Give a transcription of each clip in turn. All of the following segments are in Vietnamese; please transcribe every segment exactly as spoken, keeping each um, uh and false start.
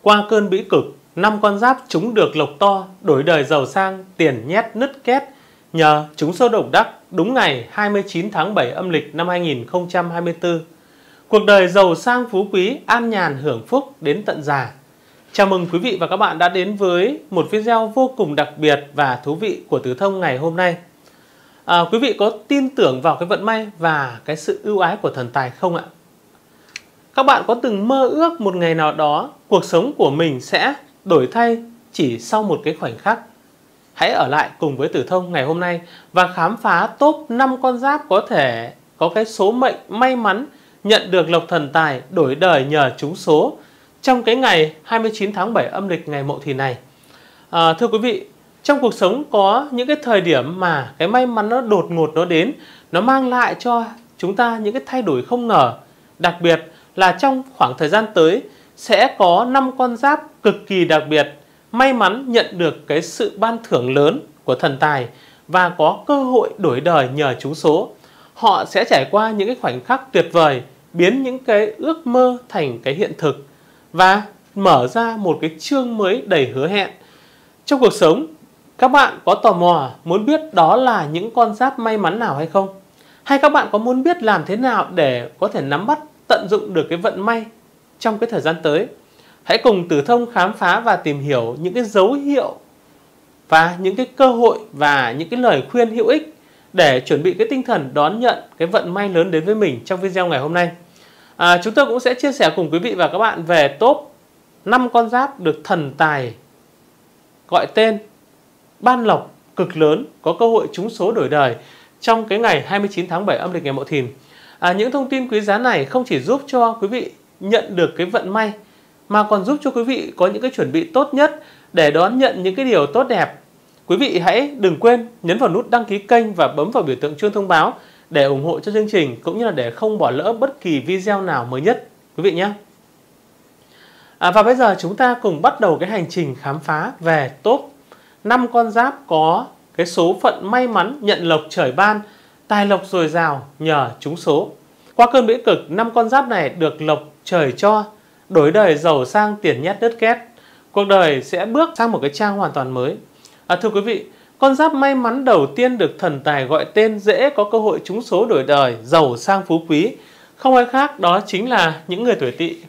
Qua cơn bĩ cực, năm con giáp trúng được lộc to, đổi đời giàu sang, tiền nhét nứt két nhờ trúng số độc đắc đúng ngày hai mươi chín tháng bảy âm lịch năm hai nghìn không trăm hai mươi tư. Cuộc đời giàu sang phú quý, an nhàn hưởng phúc đến tận già. Chào mừng quý vị và các bạn đã đến với một video vô cùng đặc biệt và thú vị của Tử Thông ngày hôm nay. À, quý vị có tin tưởng vào cái vận may và cái sự ưu ái của thần tài không ạ? Các bạn có từng mơ ước một ngày nào đó cuộc sống của mình sẽ đổi thay chỉ sau một cái khoảnh khắc? Hãy ở lại cùng với Tử Thông ngày hôm nay và khám phá top năm con giáp có thể có cái số mệnh may mắn nhận được lộc thần tài đổi đời nhờ trúng số trong cái ngày hai mươi chín tháng bảy âm lịch ngày Mậu Thìn này. À, thưa quý vị, trong cuộc sống có những cái thời điểm mà cái may mắn nó đột ngột nó đến, nó mang lại cho chúng ta những cái thay đổi không ngờ. Đặc biệt là trong khoảng thời gian tới sẽ có năm con giáp cực kỳ đặc biệt may mắn nhận được cái sự ban thưởng lớn của thần tài và có cơ hội đổi đời nhờ trúng số. Họ sẽ trải qua những cái khoảnh khắc tuyệt vời, biến những cái ước mơ thành cái hiện thực và mở ra một cái chương mới đầy hứa hẹn. Trong cuộc sống, các bạn có tò mò muốn biết đó là những con giáp may mắn nào hay không? Hay các bạn có muốn biết làm thế nào để có thể nắm bắt, tận dụng được cái vận may trong cái thời gian tới? Hãy cùng Tử Thông khám phá và tìm hiểu những cái dấu hiệu và những cái cơ hội và những cái lời khuyên hữu ích để chuẩn bị cái tinh thần đón nhận cái vận may lớn đến với mình trong video ngày hôm nay. À, chúng tôi cũng sẽ chia sẻ cùng quý vị và các bạn về top năm con giáp được thần tài gọi tên ban lộc cực lớn, có cơ hội trúng số đổi đời trong cái ngày hai mươi chín tháng bảy âm lịch ngày Mậu Thìn. À, những thông tin quý giá này không chỉ giúp cho quý vị nhận được cái vận may mà còn giúp cho quý vị có những cái chuẩn bị tốt nhất để đón nhận những cái điều tốt đẹp. Quý vị hãy đừng quên nhấn vào nút đăng ký kênh và bấm vào biểu tượng chuông thông báo để ủng hộ cho chương trình, cũng như là để không bỏ lỡ bất kỳ video nào mới nhất quý vị nhé. À, và bây giờ chúng ta cùng bắt đầu cái hành trình khám phá về top năm con giáp có cái số phận may mắn nhận lộc trời ban, tài lộc dồi dào nhờ trúng số. Qua cơn bĩ cực, năm con giáp này được lộc trời cho, đổi đời giàu sang, tiền nhét nứt két. Cuộc đời sẽ bước sang một cái trang hoàn toàn mới. À, thưa quý vị, con giáp may mắn đầu tiên được thần tài gọi tên dễ có cơ hội trúng số đổi đời, giàu sang phú quý, không ai khác đó chính là những người tuổi Tỵ.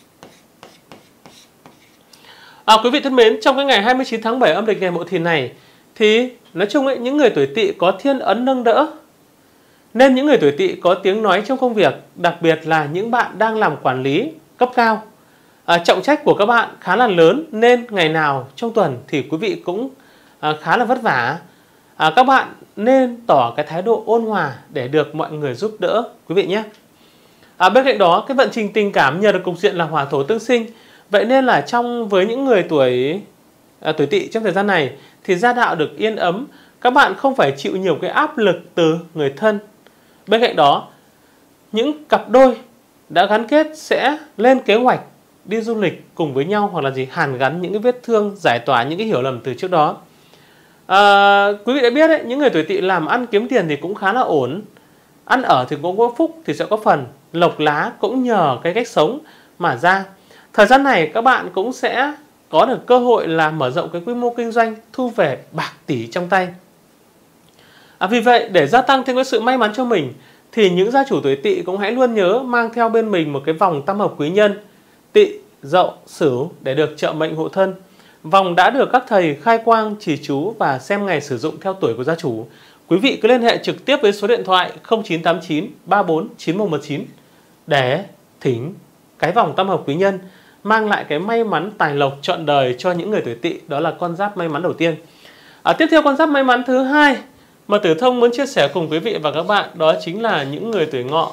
À, quý vị thân mến, trong cái ngày hai mươi chín tháng bảy âm lịch ngày Mậu Thìn này thì nói chung ấy, những người tuổi Tỵ có thiên ấn nâng đỡ, nên những người tuổi Tỵ có tiếng nói trong công việc, đặc biệt là những bạn đang làm quản lý cấp cao. À, trọng trách của các bạn khá là lớn nên ngày nào trong tuần thì quý vị cũng à, khá là vất vả. À, các bạn nên tỏ cái thái độ ôn hòa để được mọi người giúp đỡ quý vị nhé. À, bên cạnh đó, cái vận trình tình cảm nhờ được cục diện là hỏa thổ tương sinh. Vậy nên là trong với những người tuổi à, tuổi Tỵ trong thời gian này thì gia đạo được yên ấm, các bạn không phải chịu nhiều cái áp lực từ người thân. Bên cạnh đó, những cặp đôi đã gắn kết sẽ lên kế hoạch đi du lịch cùng với nhau, hoặc là gì hàn gắn những cái vết thương, giải tỏa những cái hiểu lầm từ trước đó. À, quý vị đã biết đấy, những người tuổi Tỵ làm ăn kiếm tiền thì cũng khá là ổn, ăn ở thì cũng có phúc thì sẽ có phần, lộc lá cũng nhờ cái cách sống mà ra. Thời gian này các bạn cũng sẽ có được cơ hội là mở rộng cái quy mô kinh doanh, thu về bạc tỷ trong tay. À, vì vậy để gia tăng thêm cái sự may mắn cho mình thì những gia chủ tuổi Tỵ cũng hãy luôn nhớ mang theo bên mình một cái vòng tam hợp quý nhân Tỵ, Dậu, Sửu để được trợ mệnh hộ thân. Vòng đã được các thầy khai quang, chỉ chú và xem ngày sử dụng theo tuổi của gia chủ. Quý vị cứ liên hệ trực tiếp với số điện thoại không chín tám chín ba bốn chín một một chín để thỉnh cái vòng tam hợp quý nhân mang lại cái may mắn tài lộc trọn đời cho những người tuổi Tỵ. Đó là con giáp may mắn đầu tiên. À, tiếp theo con giáp may mắn thứ hai mà Tử Thông muốn chia sẻ cùng quý vị và các bạn đó chính là những người tuổi Ngọ.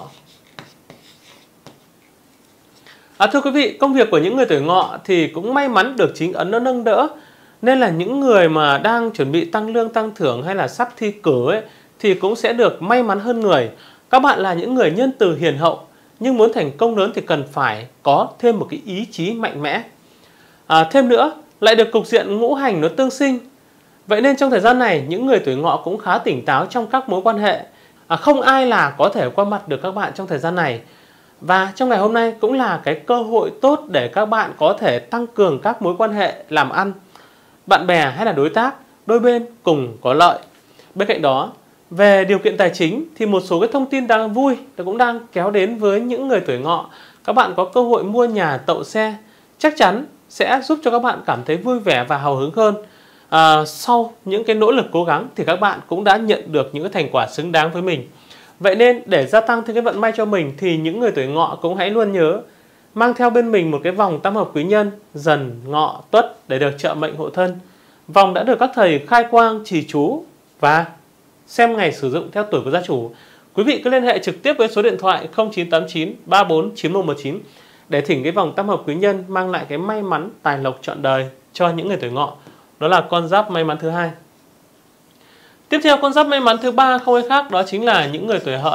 À, thưa quý vị, công việc của những người tuổi Ngọ thì cũng may mắn được chính ấn nó nâng đỡ, nên là những người mà đang chuẩn bị tăng lương tăng thưởng hay là sắp thi cử ấy, thì cũng sẽ được may mắn hơn người. Các bạn là những người nhân từ hiền hậu, nhưng muốn thành công lớn thì cần phải có thêm một cái ý chí mạnh mẽ. À, thêm nữa lại được cục diện ngũ hành nó tương sinh. Vậy nên trong thời gian này những người tuổi Ngọ cũng khá tỉnh táo trong các mối quan hệ. À, không ai là có thể qua mặt được các bạn trong thời gian này. Và trong ngày hôm nay cũng là cái cơ hội tốt để các bạn có thể tăng cường các mối quan hệ làm ăn, bạn bè hay là đối tác, đôi bên cùng có lợi. Bên cạnh đó, về điều kiện tài chính thì một số cái thông tin đáng vui cũng đang kéo đến với những người tuổi Ngọ. Các bạn có cơ hội mua nhà, tậu xe, chắc chắn sẽ giúp cho các bạn cảm thấy vui vẻ và hào hứng hơn. À, sau những cái nỗ lực cố gắng thì các bạn cũng đã nhận được những cái thành quả xứng đáng với mình. Vậy nên để gia tăng thêm cái vận may cho mình thì những người tuổi Ngọ cũng hãy luôn nhớ mang theo bên mình một cái vòng tam hợp quý nhân Dần, Ngọ, Tuất để được trợ mệnh hộ thân. Vòng đã được các thầy khai quang, trì chú và xem ngày sử dụng theo tuổi của gia chủ. Quý vị cứ liên hệ trực tiếp với số điện thoại không chín tám chín ba bốn chín một một chín để thỉnh cái vòng tam hợp quý nhân mang lại cái may mắn, tài lộc trọn đời cho những người tuổi Ngọ. Đó là con giáp may mắn thứ hai. Tiếp theo, con giáp may mắn thứ ba không ai khác đó chính là những người tuổi Hợi.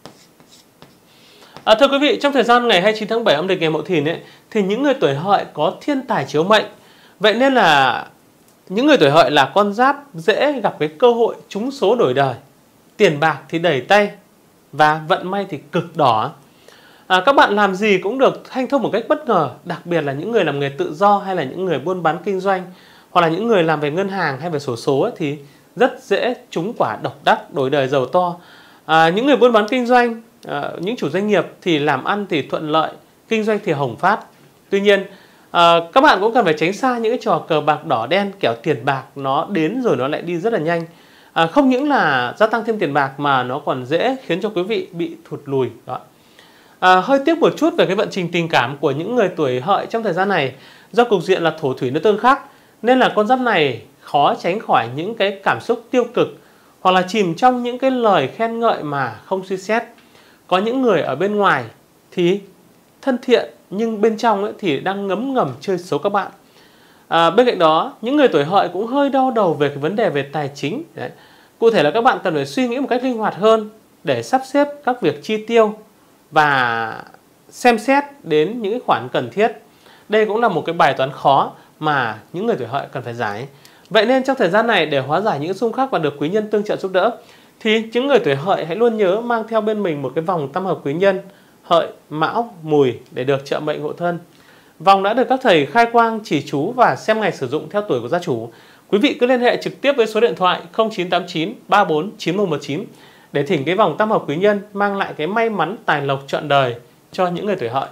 À, thưa quý vị, trong thời gian ngày hai mươi chín tháng bảy âm lịch ngày Mậu Thìn ấy, thì những người tuổi Hợi có thiên tài chiếu mệnh. Vậy nên là những người tuổi Hợi là con giáp dễ gặp cái cơ hội trúng số đổi đời, tiền bạc thì đầy tay và vận may thì cực đỏ. À, các bạn làm gì cũng được hanh thông một cách bất ngờ, đặc biệt là những người làm nghề tự do hay là những người buôn bán kinh doanh, hoặc là những người làm về ngân hàng hay về sổ số ấy, thì rất dễ trúng quả độc đắc đổi đời giàu to. À, những người buôn bán kinh doanh, à, những chủ doanh nghiệp thì làm ăn thì thuận lợi, kinh doanh thì hồng phát. Tuy nhiên, à, các bạn cũng cần phải tránh xa những cái trò cờ bạc đỏ đen, kẻo tiền bạc nó đến rồi nó lại đi rất là nhanh. À, không những là gia tăng thêm tiền bạc mà nó còn dễ khiến cho quý vị bị thụt lùi. Đó. À, hơi tiếc một chút về cái vận trình tình cảm của những người tuổi Hợi trong thời gian này. Do cục diện là thổ thủy nó tương khắc nên là con giáp này khó tránh khỏi những cái cảm xúc tiêu cực hoặc là chìm trong những cái lời khen ngợi mà không suy xét. Có những người ở bên ngoài thì thân thiện nhưng bên trong ấy thì đang ngấm ngầm chơi xấu các bạn. À, bên cạnh đó, những người tuổi Hợi cũng hơi đau đầu về cái vấn đề về tài chính. Đấy. Cụ thể là các bạn cần phải suy nghĩ một cách linh hoạt hơn để sắp xếp các việc chi tiêu và xem xét đến những khoản cần thiết. Đây cũng là một cái bài toán khó mà những người tuổi Hợi cần phải giải. Vậy nên trong thời gian này để hóa giải những xung khắc và được quý nhân tương trợ giúp đỡ thì những người tuổi Hợi hãy luôn nhớ mang theo bên mình một cái vòng tam hợp quý nhân Hợi, Mão, Mùi để được trợ mệnh hộ thân. Vòng đã được các thầy khai quang, chỉ chú và xem ngày sử dụng theo tuổi của gia chủ. Quý vị cứ liên hệ trực tiếp với số điện thoại không chín tám chín ba bốn chín một một chín để thỉnh cái vòng tam hợp quý nhân mang lại cái may mắn, tài lộc trọn đời cho những người tuổi Hợi.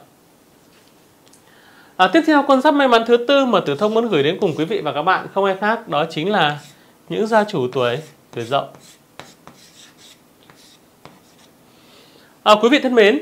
À, tiếp theo, con giáp may mắn thứ tư mà Tử Thông muốn gửi đến cùng quý vị và các bạn không ai khác đó chính là những gia chủ tuổi tuổi Dậu. À, quý vị thân mến,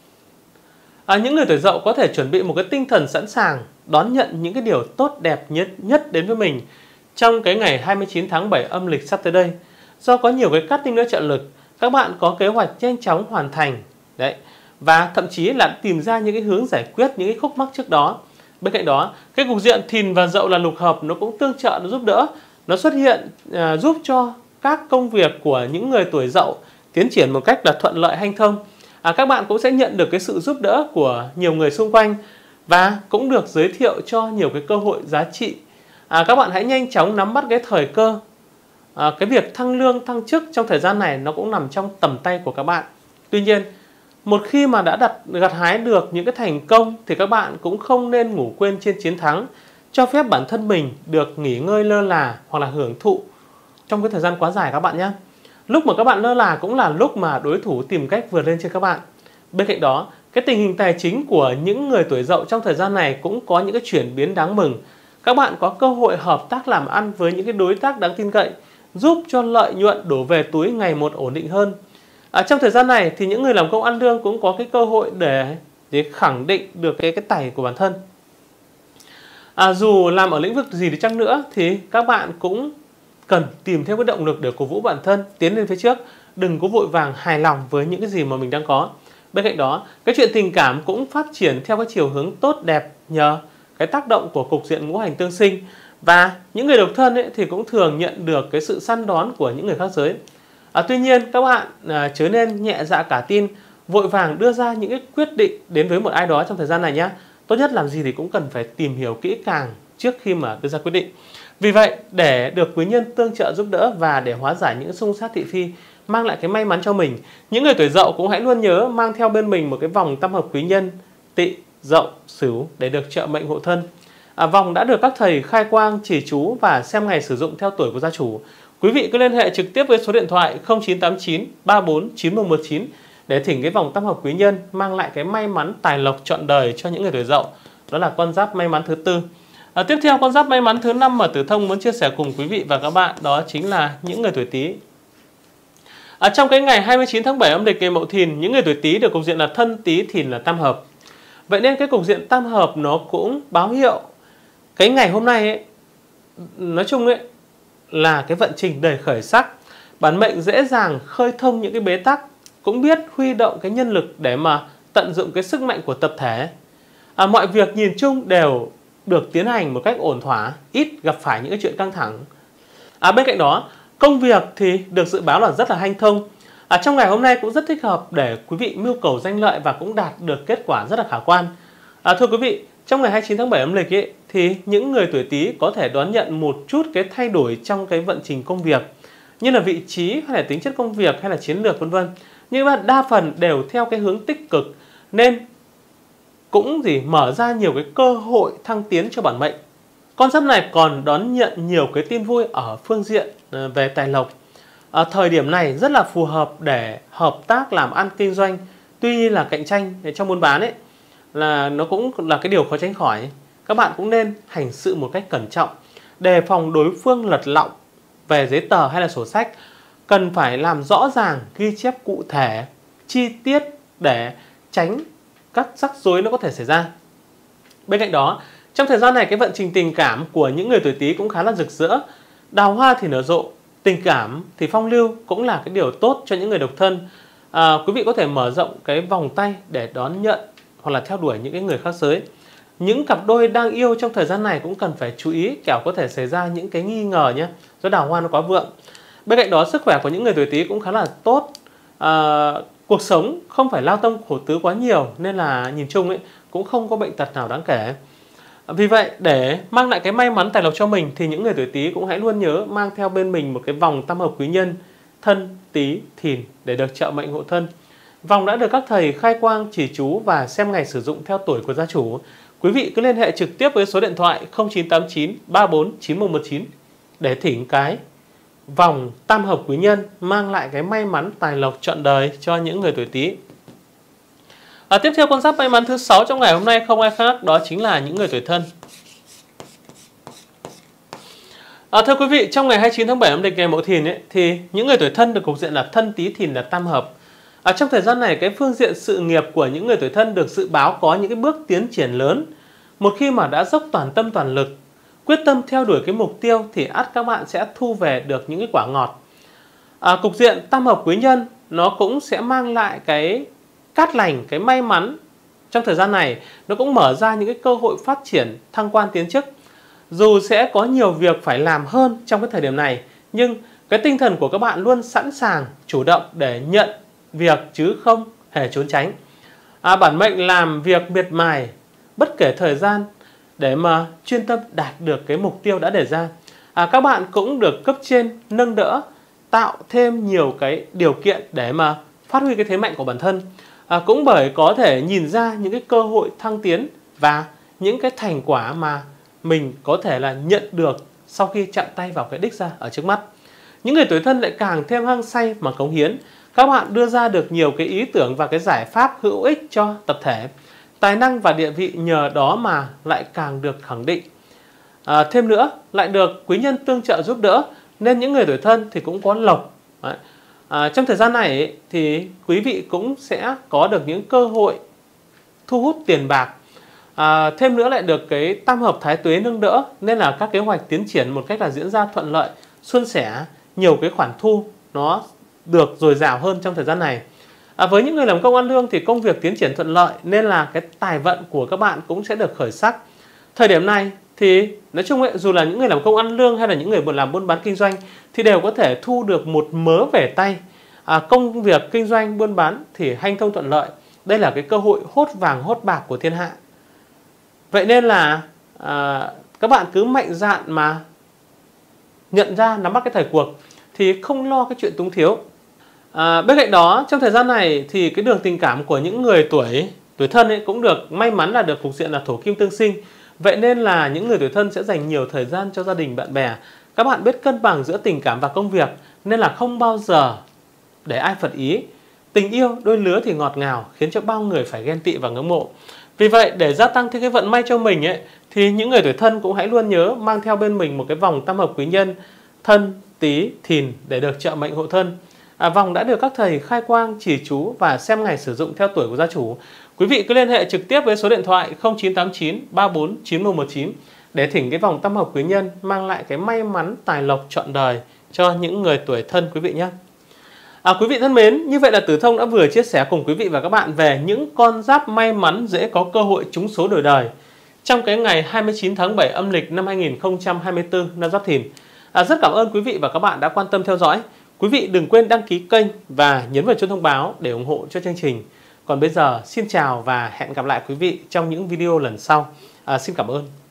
à, những người tuổi Dậu có thể chuẩn bị một cái tinh thần sẵn sàng đón nhận những cái điều tốt đẹp nhất nhất đến với mình trong cái ngày hai mươi chín tháng bảy âm lịch sắp tới đây. Do có nhiều cái cát tinh nữa trợ lực, các bạn có kế hoạch nhanh chóng hoàn thành đấy, và thậm chí là tìm ra những cái hướng giải quyết những cái khúc mắc trước đó. Bên cạnh đó, cái cục diện Thìn và Dậu là lục hợp nó cũng tương trợ, nó giúp đỡ, nó xuất hiện à, giúp cho các công việc của những người tuổi Dậu tiến triển một cách là thuận lợi hanh thông. À, các bạn cũng sẽ nhận được cái sự giúp đỡ của nhiều người xung quanh và cũng được giới thiệu cho nhiều cái cơ hội giá trị. À, các bạn hãy nhanh chóng nắm bắt cái thời cơ. À, cái việc thăng lương, thăng chức trong thời gian này nó cũng nằm trong tầm tay của các bạn. Tuy nhiên, một khi mà đã đặt gặt hái được những cái thành công thì các bạn cũng không nên ngủ quên trên chiến thắng, cho phép bản thân mình được nghỉ ngơi lơ là hoặc là hưởng thụ trong cái thời gian quá dài các bạn nhé. Lúc mà các bạn lơ là cũng là lúc mà đối thủ tìm cách vượt lên trên các bạn. Bên cạnh đó, cái tình hình tài chính của những người tuổi Dậu trong thời gian này cũng có những cái chuyển biến đáng mừng. Các bạn có cơ hội hợp tác làm ăn với những cái đối tác đáng tin cậy, giúp cho lợi nhuận đổ về túi ngày một ổn định hơn. À, trong thời gian này thì những người làm công ăn lương cũng có cái cơ hội để, để khẳng định được cái, cái tài của bản thân. À, dù làm ở lĩnh vực gì đi chăng nữa thì các bạn cũng cần tìm thêm cái động lực để cổ vũ bản thân tiến lên phía trước. Đừng có vội vàng hài lòng với những cái gì mà mình đang có. Bên cạnh đó, cái chuyện tình cảm cũng phát triển theo cái chiều hướng tốt đẹp nhờ cái tác động của cục diện ngũ hành tương sinh. Và những người độc thân ấy thì cũng thường nhận được cái sự săn đón của những người khác giới. À, tuy nhiên các bạn à, chớ nên nhẹ dạ cả tin, vội vàng đưa ra những cái quyết định đến với một ai đó trong thời gian này nhé. Tốt nhất làm gì thì cũng cần phải tìm hiểu kỹ càng trước khi mà đưa ra quyết định. Vì vậy, để được quý nhân tương trợ giúp đỡ và để hóa giải những xung sát thị phi mang lại cái may mắn cho mình. Những người tuổi Dậu cũng hãy luôn nhớ mang theo bên mình một cái vòng tam hợp quý nhân Tỵ, Dậu, Sửu để được trợ mệnh hộ thân. À, vòng đã được các thầy khai quang, chỉ chú và xem ngày sử dụng theo tuổi của gia chủ. Quý vị cứ liên hệ trực tiếp với số điện thoại không chín tám chín ba bốn chín một một chín để thỉnh cái vòng tam hợp quý nhân mang lại cái may mắn tài lộc trọn đời cho những người tuổi Dậu. Đó là con giáp may mắn thứ tư. À, tiếp theo con giáp may mắn thứ năm mà Tử Thông muốn chia sẻ cùng quý vị và các bạn đó chính là những người tuổi Tý. À, trong cái ngày hai mươi chín tháng bảy âm lịch ngày Mậu Thìn, những người tuổi Tý được cục diện là Thân, Tý, Thìn là tam hợp. Vậy nên cái cục diện tam hợp nó cũng báo hiệu cái ngày hôm nay ấy, nói chung ấy là cái vận trình đầy khởi sắc. Bản mệnh dễ dàng khơi thông những cái bế tắc, cũng biết huy động cái nhân lực để mà tận dụng cái sức mạnh của tập thể. À, mọi việc nhìn chung đều được tiến hành một cách ổn thỏa, ít gặp phải những cái chuyện căng thẳng. À, bên cạnh đó, công việc thì được dự báo là rất là hanh thông. À, trong ngày hôm nay cũng rất thích hợp để quý vị mưu cầu danh lợi và cũng đạt được kết quả rất là khả quan. À, thưa quý vị, trong ngày hai mươi chín tháng bảy âm lịch ấy, thì những người tuổi Tý có thể đón nhận một chút cái thay đổi trong cái vận trình công việc, như là vị trí hay là tính chất công việc hay là chiến lược vân vân. Nhưng mà đa phần đều theo cái hướng tích cực nên cũng gì mở ra nhiều cái cơ hội thăng tiến cho bản mệnh. Con giáp này còn đón nhận nhiều cái tin vui ở phương diện về tài lộc. À, thời điểm này rất là phù hợp để hợp tác làm ăn kinh doanh. Tuy là cạnh tranh trong buôn bán ấy là nó cũng là cái điều khó tránh khỏi. Các bạn cũng nên hành sự một cách cẩn trọng, đề phòng đối phương lật lọng về giấy tờ hay là sổ sách. Cần phải làm rõ ràng, ghi chép cụ thể, chi tiết để tránh các rắc rối nó có thể xảy ra. Bên cạnh đó, trong thời gian này cái vận trình tình cảm của những người tuổi Tý cũng khá là rực rỡ. Đào hoa thì nở rộ, tình cảm thì phong lưu cũng là cái điều tốt cho những người độc thân. À, quý vị có thể mở rộng cái vòng tay để đón nhận hoặc là theo đuổi những cái người khác giới. Những cặp đôi đang yêu trong thời gian này cũng cần phải chú ý, kẻo có thể xảy ra những cái nghi ngờ nhé, do đào hoa nó quá vượng. Bên cạnh đó, sức khỏe của những người tuổi Tý cũng khá là tốt. À, cuộc sống không phải lao tâm khổ tứ quá nhiều nên là nhìn chung ấy cũng không có bệnh tật nào đáng kể. Vì vậy để mang lại cái may mắn tài lộc cho mình thì những người tuổi Tý cũng hãy luôn nhớ mang theo bên mình một cái vòng tam hợp quý nhân Thân, Tý, Thìn để được trợ mệnh hộ thân. Vòng đã được các thầy khai quang, chỉ chú và xem ngày sử dụng theo tuổi của gia chủ. Quý vị cứ liên hệ trực tiếp với số điện thoại không chín tám chín ba bốn chín một một chín để thỉnh cái vòng tam hợp quý nhân mang lại cái may mắn tài lộc trọn đời cho những người tuổi Tý. À, tiếp theo con giáp may mắn thứ sáu trong ngày hôm nay không ai khác đó chính là những người tuổi Thân. À, thưa quý vị, trong ngày hai mươi chín tháng bảy âm lịch ngày Mậu Thìn ấy, thì những người tuổi Thân được cục diện là Thân, Tý, Thìn là tam hợp. À, trong thời gian này cái phương diện sự nghiệp của những người tuổi Thân được dự báo có những cái bước tiến triển lớn. Một khi mà đã dốc toàn tâm toàn lực, quyết tâm theo đuổi cái mục tiêu thì ắt các bạn sẽ thu về được những cái quả ngọt. À, cục diện tam hợp quý nhân nó cũng sẽ mang lại cái cát lành, cái may mắn. Trong thời gian này nó cũng mở ra những cái cơ hội phát triển, thăng quan tiến chức. Dù sẽ có nhiều việc phải làm hơn trong cái thời điểm này, nhưng cái tinh thần của các bạn luôn sẵn sàng, chủ động để nhận việc chứ không hề trốn tránh. À, bản mệnh làm việc miệt mài bất kể thời gian để mà chuyên tâm đạt được cái mục tiêu đã đề ra. À, các bạn cũng được cấp trên nâng đỡ, tạo thêm nhiều cái điều kiện để mà phát huy cái thế mạnh của bản thân. À, cũng bởi có thể nhìn ra những cái cơ hội thăng tiến và những cái thành quả mà mình có thể là nhận được sau khi chạm tay vào cái đích ra ở trước mắt. Những người tuổi Thân lại càng thêm hăng say mà cống hiến. Các bạn đưa ra được nhiều cái ý tưởng và cái giải pháp hữu ích cho tập thể. Tài năng và địa vị nhờ đó mà lại càng được khẳng định. À, thêm nữa, lại được quý nhân tương trợ giúp đỡ nên những người tuổi Thân thì cũng có lộc. Đấy. À, trong thời gian này ấy, thì quý vị cũng sẽ có được những cơ hội thu hút tiền bạc. À, thêm nữa lại được cái tam hợp thái tuế nâng đỡ nên là các kế hoạch tiến triển một cách là diễn ra thuận lợi, suôn sẻ, nhiều cái khoản thu nó được dồi dào hơn trong thời gian này. À, với những người làm công ăn lương thì công việc tiến triển thuận lợi nên là cái tài vận của các bạn cũng sẽ được khởi sắc. Thời điểm này thì nói chung ấy, dù là những người làm công ăn lương hay là những người làm buôn bán kinh doanh thì đều có thể thu được một mớ về tay. À, công việc kinh doanh buôn bán thì hanh thông thuận lợi. Đây là cái cơ hội hốt vàng hốt bạc của thiên hạ. Vậy nên là à, các bạn cứ mạnh dạn mà nhận ra nắm bắt cái thời cuộc thì không lo cái chuyện túng thiếu. À, bên cạnh đó, trong thời gian này thì cái đường tình cảm của những người tuổi tuổi Thân ấy cũng được may mắn là được cục diện là thổ kim tương sinh. Vậy nên là những người tuổi Thân sẽ dành nhiều thời gian cho gia đình bạn bè. Các bạn biết cân bằng giữa tình cảm và công việc nên là không bao giờ để ai phật ý. Tình yêu đôi lứa thì ngọt ngào, khiến cho bao người phải ghen tị và ngưỡng mộ. Vì vậy, để gia tăng thêm cái vận may cho mình ấy, thì những người tuổi Thân cũng hãy luôn nhớ mang theo bên mình một cái vòng tam hợp quý nhân Thân, Tý, Thìn để được trợ mệnh hộ thân. À, vòng đã được các thầy khai quang, chỉ chú và xem ngày sử dụng theo tuổi của gia chủ. Quý vị cứ liên hệ trực tiếp với số điện thoại không chín tám chín ba bốn chín một một chín để thỉnh cái vòng tam hợp quý nhân mang lại cái may mắn tài lộc trọn đời cho những người tuổi Thân quý vị nhé. À, quý vị thân mến, như vậy là Tử Thông đã vừa chia sẻ cùng quý vị và các bạn về những con giáp may mắn dễ có cơ hội trúng số đổi đời trong cái ngày hai mươi chín tháng bảy âm lịch năm hai nghìn không trăm hai mươi tư năm Giáp Thìn. À, rất cảm ơn quý vị và các bạn đã quan tâm theo dõi. Quý vị đừng quên đăng ký kênh và nhấn vào chuông thông báo để ủng hộ cho chương trình. Còn bây giờ, xin chào và hẹn gặp lại quý vị trong những video lần sau. À, xin cảm ơn.